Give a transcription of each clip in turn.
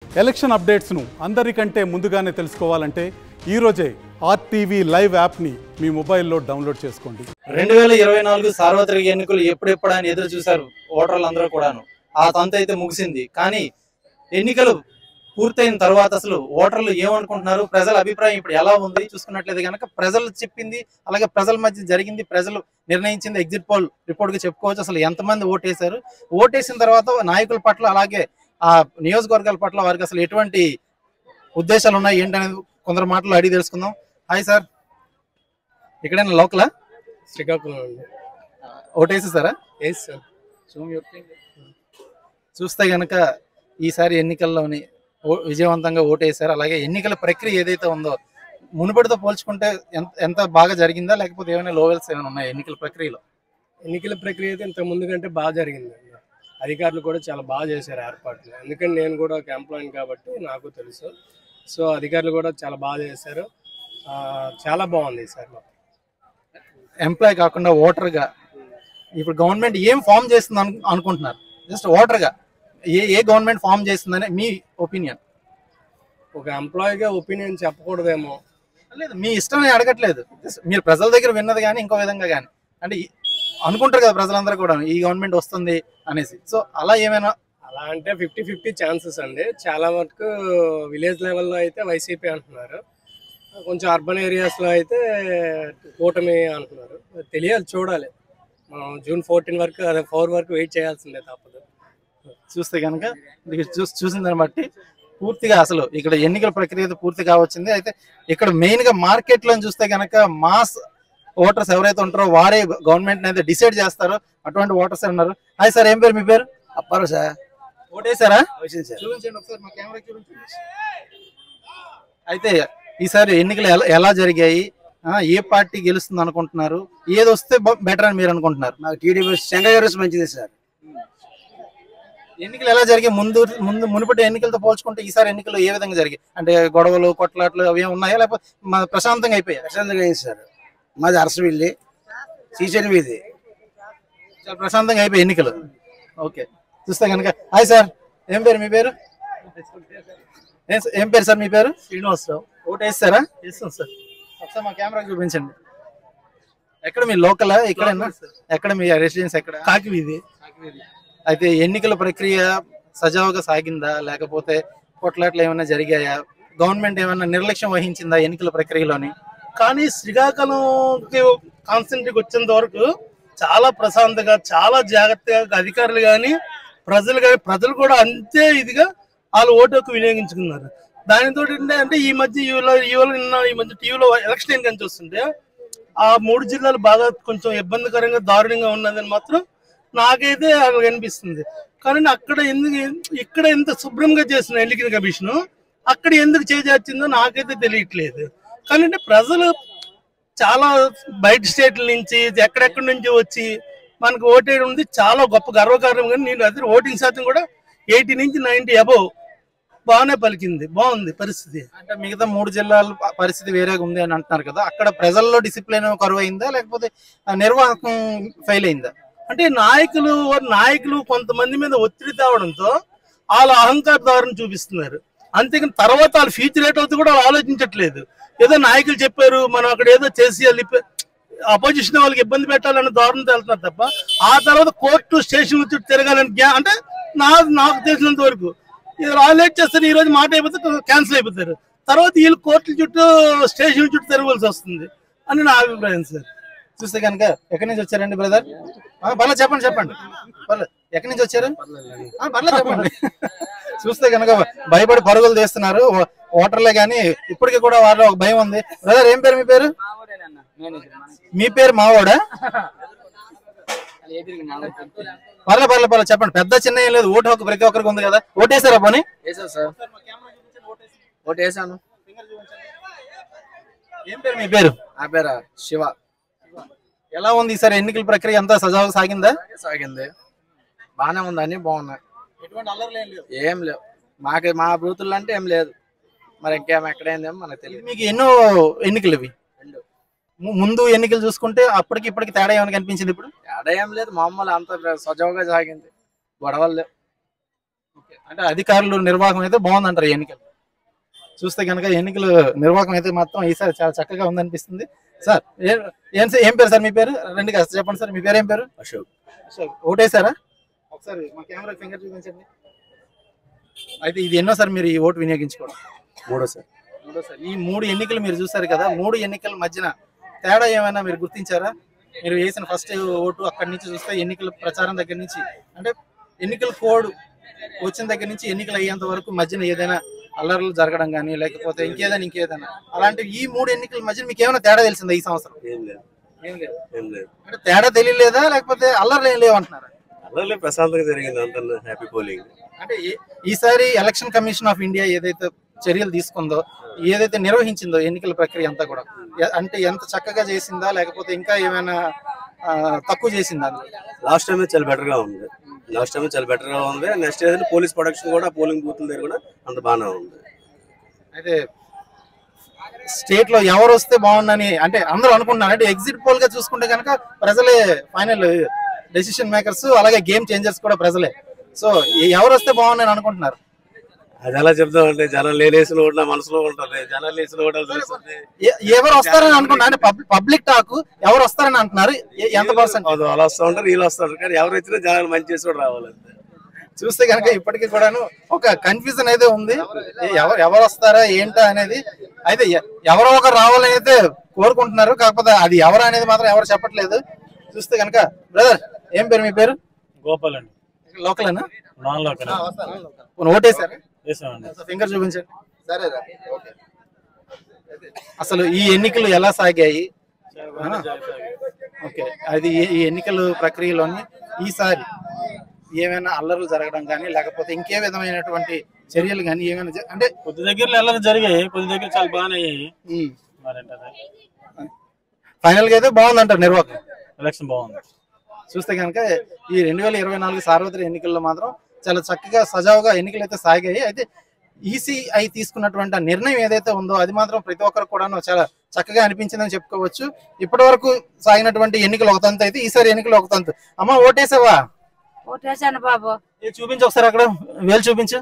Election అప్డేట్స్ను అందరికంటే ముందుగానే తెలుసుకోవాలంటే ఈరోజే ఆర్టీవీ లైవ్ యాప్ని మీ మొబైల్లో డౌన్లోడ్ చేసుకోండి. 2024 సార్వత్రిక ఎన్నికలు ఎప్పుడెప్పుడు అని ఎదురు చూశారు ఓటర్లు అందరూ కూడాను. ఆ తంతు అయితే ముగిసింది. కానీ ఎన్నికలు పూర్తయిన తర్వాత అసలు ఓటర్లు ఏమనుకుంటున్నారు, ప్రజల అభిప్రాయం ఇప్పుడు ఎలా ఉంది చూసుకున్నట్లయితే కనుక ప్రజలు చెప్పింది, అలాగే ప్రజల మధ్య జరిగింది, ప్రజలు నిర్ణయించింది ఎగ్జిట్ పోల్ రిపోర్ట్గా చెప్పుకోవచ్చు. అసలు ఎంతమంది ఓటేశారు, ఓటేసిన తర్వాత నాయకుల పట్ల అలాగే ఆ నియోజకవర్గాల పట్ల వారికి అసలు ఎటువంటి ఉద్దేశాలు ఉన్నాయి ఏంటనేది కొందరు మాటలు అడిగి తెలుసుకుందాం. హాయ్ సార్, ఎక్కడైనా లోకలా? శ్రీకాకుళం అండి. ఓటేసేసారా? సార్ చూస్తే గనక ఈసారి ఎన్నికల్లోని విజయవంతంగా ఓటేశారు. అలాగే ఎన్నికల ప్రక్రియ ఏదైతే ఉందో మునుపటితో పోల్చుకుంటే ఎంత బాగా జరిగిందా, లేకపోతే ఏమైనా లోవెల్స్ ఏమైనా ఉన్నాయి ఎన్నికల ప్రక్రియలో? ఎన్నికల ప్రక్రియ అయితే ఇంత ముందు కంటే బాగా జరిగిందండి. అధికారులు కూడా చాలా బాగా చేశారు ఏర్పాట్లు. ఎందుకంటే నేను కూడా ఒక ఎంప్లాయీని కాబట్టి నాకు తెలుసు. సో అధికారులు కూడా చాలా బాగా చేశారు. చాలా బాగుంది సార్. ఎంప్లాయ్ కాకుండా ఓటర్గా ఇప్పుడు గవర్నమెంట్ ఏం ఫామ్ చేస్తుంది అనుకుంటున్నారు? జస్ట్ ఓటర్గా ఏ గవర్నమెంట్ ఫామ్ చేస్తుందని మీ ఒపీనియన్? ఒక ఎంప్లాయీగా ఒపీనియన్ చెప్పకూడదేమో. లేదు, మీ ఇష్టం అడగట్లేదు. మీరు ప్రజల దగ్గర విన్నది కానీ ఇంకో విధంగా కానీ అంటే అనుకుంటారు కదా ప్రజలందరూ కూడా ఈ గవర్నమెంట్ వస్తుంది అనేసి. సో అలా ఏమైనా? అలా అంటే 50-50 ఛాన్సెస్ అండి. చాలా వరకు విలేజ్ లెవెల్లో అయితే వైసీపీ అంటున్నారు, కొంచెం అర్బన్ ఏరియాస్లో అయితే కూటమి అంటున్నారు. తెలియాలి, చూడాలి. మనం జూన్ 14 వరకు, అదే 4 వరకు వెయిట్ చేయాల్సిందే, తప్పదు. చూస్తే కనుక చూసిన దాన్ని బట్టి పూర్తిగా అసలు ఇక్కడ ఎన్నికల ప్రక్రియ పూర్తి కావచ్చింది. అయితే ఇక్కడ మెయిన్ గా మార్కెట్ లో చూస్తే కనుక మాస్ ఓటర్స్ ఎవరైతే ఉంటారో వారే గవర్నమెంట్ అయితే డిసైడ్ చేస్తారో అటువంటి ఓటర్స్ ఉన్నారు. హాయ్ సార్, ఏం పేరు మీ పేరు? అప్పారు సార్. ఓటేసారా? చూపించండి ఒకసారి మా కెమెరా చూపించండి. అయితే ఈసారి ఎన్నికలు ఎలా జరిగాయి, ఏ పార్టీ గెలుస్తుంది అనుకుంటున్నారు, ఏది వస్తే బెటర్ అని మీరు అనుకుంటున్నారు? నాకు టీడీపీ శంకర్ గారు మంచిది సార్. ఎన్నికలు ఎలా జరిగాయి? మునుపటి ఎన్నికలతో పోల్చుకుంటే ఈసారి ఎన్నికలు ఏ విధంగా జరిగాయి? అంటే గొడవలు, కొట్లాట్లు అవి ఉన్నాయా, లేకపోతే ప్రశాంతంగా అయిపోయాయి? ప్రశాంతంగా అయింది సార్. మాది అరసవిల్లి, శ్రీశైలం వీధి. చాలా ప్రశాంతంగా అయిపోయి ఎన్నికలు. ఓకే, చూస్తే కనుక. హాయ్ సార్, ఏం పేరు మీ పేరు? ఏం పేరు సార్ మీ పేరు? శ్రీనివాసరావు. ఓటు వేస్తారా? చేస్తాం సార్. ఒకసారి మా కెమెరా చూపించండి. ఎక్కడ మీ లోకల్? ఎక్కడ మీ రెసిడెన్స్ ఎక్కడ? కాకివీధి. అయితే ఎన్నికల ప్రక్రియ సజావుగా సాగిందా, లేకపోతే కొట్లాట్లు ఏమైనా జరిగాయా? గవర్నమెంట్ ఏమైనా నిర్లక్ష్యం వహించిందా ఎన్నికల ప్రక్రియలోని? కానీ శ్రీకాకుళంకి కాన్సెంట్రీకి వచ్చేంత వరకు చాలా ప్రశాంతంగా, చాలా జాగ్రత్తగా అధికారులు కానీ ప్రజలు కూడా అంతే ఇదిగా వాళ్ళు ఓటు హక్కు వినియోగించుకున్నారు. దానితో అంటే ఈ మధ్య టీవీలో ఎలక్షన్ ఏం కనిపిస్తుంటే ఆ 3 జిల్లాలు బాగా కొంచెం ఇబ్బందికరంగా, దారుణంగా ఉన్నదని మాత్రం నాకైతే అలా కనిపిస్తుంది. కానీ ఇక్కడ ఎంత శుభ్రంగా చేసిన ఎన్నికల కమిషన్ అక్కడ ఎందుకు చేజార్చిందో నాకైతే తెలియట్లేదు. కానీ అంటే ప్రజలు చాలా బయట స్టేట్ల నుంచి, ఎక్కడెక్కడి నుంచి వచ్చి మనకు ఓటేయడం ఉంది చాలా గొప్ప గర్వకారణం. కానీ నేను అదే ఓటింగ్ శాతం కూడా 80 నుంచి 90 అబోవ్ బాగానే పలికింది. బాగుంది పరిస్థితి. అంటే మిగతా 3 జిల్లాల పరిస్థితి వేరేగా ఉంది అని అంటున్నారు కదా, అక్కడ ప్రజల్లో డిసిప్లిన్ కరువు అయిందా, లేకపోతే నిర్వాహకం ఫెయిల్ అయిందా? అంటే నాయకులు కొంతమంది మీద ఒత్తిడి తేవడంతో వాళ్ళ అహంకార ధోరణి చూపిస్తున్నారు. అంతేకాని తర్వాత వాళ్ళ ఫ్యూచర్ రేట్ అవుతూ కూడా ఆలోచించట్లేదు. ఏదో నాయకులు చెప్పారు, మనం అక్కడ ఏదో చేసి అపోజిషన్ వాళ్ళకి ఇబ్బంది పెట్టాలనే ధోరణితో వెళ్తున్నారు తప్ప ఆ తర్వాత కోర్టు స్టేషన్ చుట్టూ తిరగాలని అంటే నాకు తెలిసినంత వరకు లేట్ చేస్తారు. ఈ రోజు మాట అయిపోతే క్యాన్సిల్ అయిపోతారు, తర్వాత వీళ్ళు కోర్టుల చుట్టూ స్టేషన్ చుట్టూ తిరగవలసి వస్తుంది అని నా అభిప్రాయం సార్. చూస్తే కనుక ఎక్కడి నుంచి వచ్చారండి బ్రదర్? పర్లేదు చెప్పండి. పర్లేదు, ఎక్కడి నుంచి వచ్చారు? పర్లేదు చెప్పండి. చూస్తే కనుక భయపడి పరుగులు తీస్తున్నారు ఓటర్లే, కానీ ఇప్పటికీ కూడా వాళ్ళ ఒక భయం ఉంది. బ్రదర్, ఏం పేరు మీ పేరు? మీ పేరు మావోడా? పర్లేదు చెప్పండి. పెద్ద చిన్న ఏం లేదు, ఓటు హక్కు ప్రతి ఒక్కరికి ఉంది కదా. ఓటేసారా పోనీ? ఓటేసాను. ఏం పేరు మీ పేరు? నా పేరు శివ. ఎలా ఉంది ఈసారి ఎన్నికల ప్రక్రియ? అంతా సజావుగా సాగిందా? సాగింది, బాగానే ఉంది, అన్ని బాగున్నాయి, ఏం లేవు. మా బూతులు అంటే ఏం లేదు. మరి ఇంకేం ఎక్కడైందేమో మనకు తెలియదు. మీకు ఎన్నో ఎన్నికలు ఇవి? ముందు ఎన్నికలు చూసుకుంటే అప్పటికి ఇప్పటికి తేడా ఏమైనా కనిపించింది? ఇప్పుడు తేడా ఏం లేదు, మామూలు అంత సజావుగా సాగింది, గొడవలు లేవు. అంటే అధికారులు నిర్వాహకం అయితే బాగుందంటారు ఈ ఎన్నికలు. చూస్తే కనుక ఎన్నికలు నిర్వాహకం అయితే మొత్తం ఈసారి చాలా చక్కగా ఉందనిపిస్తుంది. సార్ ఏం పేరు సార్ మీ పేరు? రెండు కాస్త చెప్పండి సార్, మీ పేరు ఏం పేరు? అశోక్. అశోక్, ఓటేసారా? ఒకసారి మా కెమెరా ఫింగర్ చూపించండి. అయితే ఇది ఎన్నోసారి మీరు ఈ ఓటు వినియోగించుకోవడం? మూడోసారి. ఈ 3 ఎన్నికలు మీరు చూసారు కదా, 3 ఎన్నికల మధ్యన తేడా ఏమైనా మీరు గుర్తించారా? మీరు వేసిన ఫస్ట్ ఓటు అక్కడి నుంచి చూస్తే ఎన్నికల ప్రచారం దగ్గర నుంచి, అంటే ఎన్నికల కోడ్ వచ్చిన దగ్గర నుంచి ఎన్నికలు అయ్యేంత వరకు మధ్యన ఏదైనా అల్లర్లు జరగడం కానీ లేకపోతే ఇంకేదైనా అలాంటి ఈ 3 ఎన్నికల మధ్యన మీకు ఏమైనా తేడా తెలిసిందా ఈ సంవత్సరం? ఏం లేదు. అంటే తేడా తెలియలేదా లేకపోతే అల్లర్లు ఏం లేవంటున్నారా? అలా ప్రశాంతంగా జరిగింది, అంత హ్యాపీ పోలింగ్. అంటే ఈసారి ఎలక్షన్ కమిషన్ ఆఫ్ ఇండియా ఏదైతే చర్యలు తీసుకుందో, ఏదైతే నిర్వహించిందో ఎన్నికల ప్రక్రియ అంతా కూడా, అంటే ఎంత చక్కగా చేసిందా లేకపోతే ఇంకా ఏమైనా తక్కువ చేసిందా? లాస్ట్ టైం చాలా బెటర్ గా ఉంది. నెక్స్ట్ ఏదైనా పోలీస్ ప్రొడక్షన్ కూడా పోలింగ్ బూత్ దగ్గర కూడా అంత బాగానే ఉంది. అయితే స్టేట్ లో ఎవరు వస్తే బాగుందని అంటే అందరూ అనుకుంటున్నారు. అంటే ఎగ్జిట్ పోల్ గా చూసుకుంటే కనుక ప్రజలే ఫైనల్ డెసిషన్ మేకర్స్, అలాగే గేమ్ చేంజర్స్ కూడా ప్రజలే. సో ఎవరు వస్తే బాగుందని అనుకుంటున్నారు? అది ఎలా చెప్తామంటే జనం లేనేసిన ఓట్ల మనసులో ఉంటుంది, జనాలు వేసిన ఓట్లు తెలుస్తుంది. ఎవరు వస్తారని అనుకుంటున్నారు? అంటే పబ్లిక్ టాక్ ఎవరు వస్తారని అంటున్నారు, ఎంత పర్సెంట్? వాళ్ళు వస్తూ ఉంటారు, వీళ్ళు వస్తూ ఉంటారు, కానీ ఎవరు వచ్చినా జనాలు మంచి చేసి కూడా రావాలంటే. చూస్తే కనుక ఇప్పటికీ కూడాను ఒక కన్ఫ్యూజన్ అయితే ఉంది, ఎవరు వస్తారా ఏంటా అనేది. అయితే ఎవరో ఒకరు రావాలని అయితే కోరుకుంటున్నారు, కాకపోతే అది ఎవరు అనేది మాత్రం ఎవరు చెప్పట్లేదు. చూస్తే కనుక బ్రదర్ ఏం పేరు మీ పేరు? గోపాల్ అండి. లోకలేనా? Non local. ఓటేసారా? వేసామండి. ఫింగర్ చూపించండి. అసలు ఈ ఎన్నికలు ఎలా సాగాయి? ఓకే, అది ఈ ఎన్నికల ప్రక్రియలోని ఈసారి ఏమైనా అల్లర్లు జరగడం కానీ లేకపోతే ఇంకే విధమైనటువంటి చర్యలు కానీ ఏమైనా అంటే కొద్ది దగ్గరలో అల్లర్లు జరిగాయి, కొద్ది దగ్గర చాలా బాగానే అయ్యాయి. ఫైనల్ గా అయితే బాగుందంటారు నిర్వాహకం. ఎలక్షన్ బాగుంది. చూస్తే కనుక ఈ 2024 సార్వత్రిక ఎన్నికల్లో మాత్రం చాలా చక్కగా సజావుగా ఎన్నికలు అయితే సాగాయి. అయితే ఈసీఐ తీసుకున్నటువంటి ఆ నిర్ణయం ఏదైతే ఉందో అది మాత్రం ప్రతి ఒక్కరు కూడా చాలా చక్కగా అనిపించిందని చెప్పుకోవచ్చు. ఇప్పటి వరకు సాగినటువంటి ఎన్నికలు ఒక తంతు అయితే ఈసారి ఎన్నికలు ఒక తంతు. అమ్మ ఓటేసావా? ఓటేసాను బాబు. చూపించు ఒకసారి, అక్కడ వేలు చూపించు.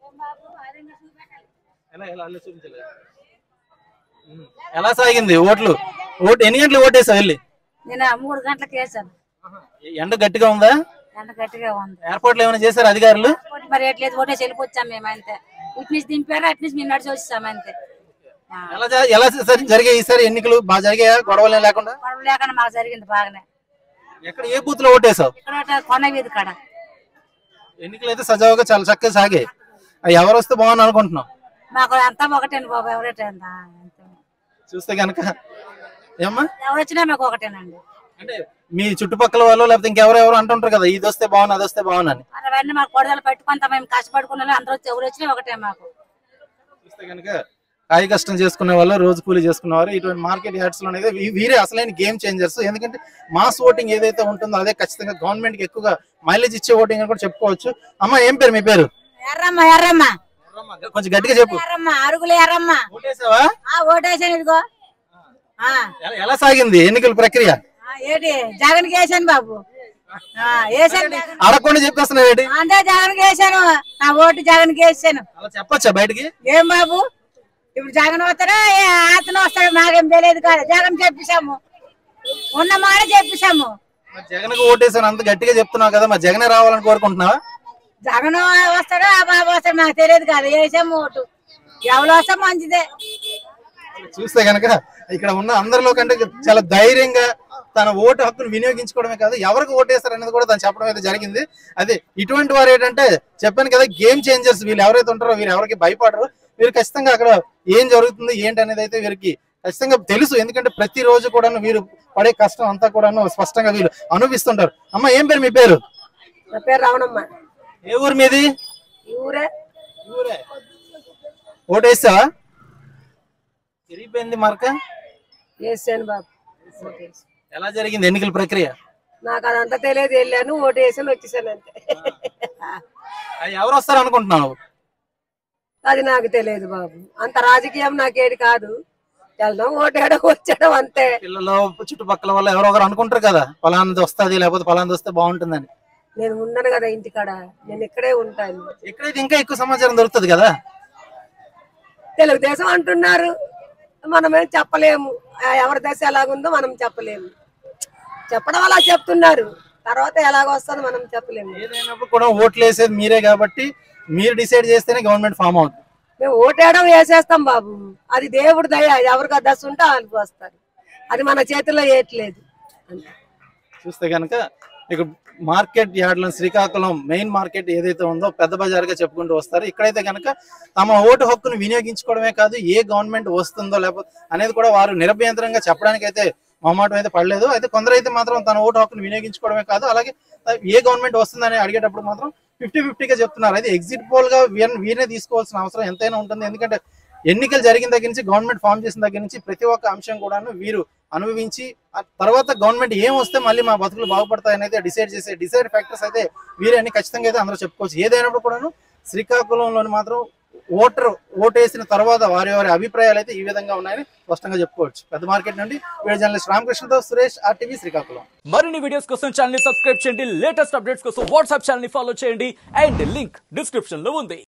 ఎలా సాగింది ఓట్లు? ఎన్ని గంటలు ఓటేసావు వెళ్ళి? నేను 3 గంటలకు వేసాను. ఎండ గట్టిగా ఉందా? ఎండ గట్టిగా ఉంది. ఏర్పాట్లు ఏమైనా చేశారు అధికారులు? మరి ఎట్లేదు, ఓటేసి వెళ్ళిపోవచ్చాం మేము అంతే. ఇటు నుంచి దింపారు, అటు నుంచి మేము నడిచి వచ్చాము అంతే. ఎలా జరిగాయి ఈసారి ఎన్నికలు? బాగా జరిగాయా గొడవలే లేకుండా? గొడవ లేకుండా మాకు జరిగింది బాగానే. ఎక్కడ ఏ బూత్ లో ఓటేసావు? ఇక్కడ కొండ వీధి కాడ. ఎన్నికలు అయితే సజావుగా చాలా చక్కగా సాగాయి. ఎవరు వస్తే బాగుంది అనుకుంటున్నాం? మాకు అంతా ఒకటేను బాబు, ఎవరైతే చూస్తే కనుక ఏమ్మా ఎవరు వచ్చినా మాకు ఒకటేనండి. అంటే మీ చుట్టుపక్కల వాళ్ళు లేకపోతే ఇంకెవరెవరు అంటుంటారు కదా ఇది వస్తే బాగుంది అది వస్తే బాగుందని. అవన్నీ మాకు కొడదలు పెట్టుకుంటా మేము కష్టపడుకున్న అందరూ ఎవరు వచ్చినా ఒకటే మాకు. చూస్తే కనుక కాయ కష్టం చేసుకునే వాళ్ళు, రోజు కూలీ చేసుకునేవారు, ఇటువంటి మార్కెట్ యార్డ్స్ లో అనేది వీరే అసలైన గేమ్ చేంజర్స్. ఎందుకంటే మాస్ ఓటింగ్ ఏదైతే ఉంటుందో అదే ఖచ్చితంగా గవర్నమెంట్ కి ఎక్కువగా మైలేజ్ ఇచ్చే ఓటింగ్ అని కూడా చెప్పుకోవచ్చు. అమ్మ ఏం పేరు మీ పేరు? ఎర్రమ్మ. ఎర్రమ్మ కొంచెం గట్టిగా చెప్పు. ఎర్రమ్మ అరుగులు. ఎర్రమ్మ ఓటేసావా? ఓటేసాను. ఇదిగో ఎలా సాగింది ఎన్నికల ప్రక్రియ? ఏంటి జగన్ వేసాను బాబు. వేసాను అడగకుండా చెప్పేస్తున్నావు ఏంటి? అంటే జగన్ వేసాను, నా ఓటు జగన్ వేసాను. అలా చెప్పొచ్చా బయటికి? ఏం బాబు ఇప్పుడు జగన్ వస్తాడా అతను వస్తాడు మాకేం తెలియదు కాదు. జగన్ చెప్పేశాము, ఉన్న మాట చెప్పేశాము. జగన్ కు ఓటేసాను అంత గట్టిగా చెప్తున్నావు కదా, మరి జగనే రావాలని కోరుకుంటున్నావా? జగన్ వస్తాడా ఆ బాబు వస్తాడు మాకు తెలియదు కాదు. వేసాము ఓటు, ఎవరు వస్తా మంచిదే. చూస్తే కనుక ఇక్కడ ఉన్న అందరిలో కంటే చాలా ధైర్యంగా తన ఓటు హక్కును వినియోగించుకోవడమే కాదు ఎవరికి ఓటేస్తారు అనేది కూడా తను చెప్పడం అయితే జరిగింది. అదే ఇటువంటి వారు ఏంటంటే చెప్పాను కదా గేమ్ చేంజర్స్. వీళ్ళు ఎవరైతే ఉంటారో వీరు ఎవరికి భయపడరు. వీరు ఖచ్చితంగా అక్కడ ఏం జరుగుతుంది ఏంటి అనేది అయితే వీరికి ఖచ్చితంగా తెలుసు. ఎందుకంటే ప్రతి రోజు కూడా వీరు పడే కష్టం అంతా కూడా స్పష్టంగా వీళ్ళు అనుభవిస్తుంటారు. అమ్మ ఏం పేరు మీ పేరు? నా పేరు రావణమ్మ. ఏ ఊరు మీది? ఊరే. ఓటేసావా? తిరిగిపోయింది మార్క. వేసాను బాబు. ఎలా జరిగింది ఎన్నికల ప్రక్రియ? నాకు అదంతా తెలియదు, వెళ్ళాను ఓటు వేసాను వచ్చేసాను అంతే. ఎవరు వస్తారు అనుకుంటున్నావు? అది నాకు తెలియదు బాబు, అంత రాజకీయం నాకేది కాదు. వెళ్దాం ఓటేయడం వచ్చాడం అంతే. పిల్లలు చుట్టుపక్కల వాళ్ళు ఎవరో ఒకరు అనుకుంటారు కదా పలానాది వస్తుంది లేకపోతే పలానాది వస్తే బాగుంటుందని. నేను ఉన్నాను కదా ఇంటికాడ, నేను ఇక్కడే ఉంటాను. ఎక్కడైతే ఇంకా ఎక్కువ సమాచారం దొరుకుతుంది కదా. తెలుగుదేశం అంటున్నారు, మనమేం చెప్పలేము. ఎవరి దశ ఎలాగుందో మనం చెప్పలేము. చెప్పడం అలా చెప్తున్నారు, తర్వాత ఎలాగొస్తుందో మనం చెప్పలేము. ఏదైనప్పుడు కూడా ఓట్లు వేసేది మీరే కాబట్టి మీరు డిసైడ్ చేస్తేనే గవర్నమెంట్ ఫామ్ అవుతుంది. మేము ఓటేయడం వేసేస్తాం బాబు, అది దేవుడి దయ. ఎవరికి దశ ఉంటే వాళ్ళకి వస్తారు, అది మన చేతిలో ఏట్లేదు. చూస్తే కనుక ఇక మార్కెట్ యార్డ్లో శ్రీకాకుళం మెయిన్ మార్కెట్ ఏదైతే ఉందో పెద్ద బజార్గా చెప్పుకుంటూ వస్తారు. ఇక్కడైతే కనుక తమ ఓటు హక్కును వినియోగించుకోవడమే కాదు, ఏ గవర్నమెంట్ వస్తుందో లేకపోతే అనేది కూడా వారు నిరభ్యంతరంగా చెప్పడానికి అయితే మొహమాటం అయితే పడలేదు. అయితే కొందరైతే మాత్రం తన ఓటు హక్కును వినియోగించుకోవడమే కాదు, అలాగే ఏ గవర్నమెంట్ వస్తుందని అడిగేటప్పుడు మాత్రం 50-50గా చెప్తున్నారు. అయితే ఎగ్జిట్ పోల్ గా వీరినే తీసుకోవాల్సిన అవసరం ఎంతైనా ఉంటుంది. ఎందుకంటే ఎన్నికలు జరిగిన దగ్గర నుంచి గవర్నమెంట్ ఫామ్ చేసిన దగ్గర నుంచి ప్రతి ఒక్క అంశం కూడాను వీరు అనుభవించి ఆ తర్వాత గవర్నమెంట్ ఏం వస్తే మళ్ళీ మా బతుకులు బాగుపడతాయని అయితే డిసైడ్ ఫ్యాక్టర్స్ అయితే వీరే అని ఖచ్చితంగా అయితే అందరూ చెప్పుకోవచ్చు. ఏదైనప్పుడు కూడాను శ్రీకాకుళంలోని మాత్రం ఓటు వేసిన తర్వాత వారి అభిప్రాయాలు అయితే ఈ విధంగా ఉన్నాయని స్పష్టంగా చెప్పుకోవచ్చు. పెద్ద మార్కెట్ నుండి వీడియో జర్నలిస్ట్ రామకృష్ణతో సురేష్, RTV శ్రీకాకుళం. మరిన్ని వీడియోస్ కోసం ఛానల్ ని సబ్స్క్రైబ్ చేయండి, లేటెస్ట్ అప్డేట్స్ కోసం వాట్సాప్ ఛానల్ ని ఫాలో చేయండి అండ్ లింక్ డిస్క్రిప్షన్ లో ఉంది.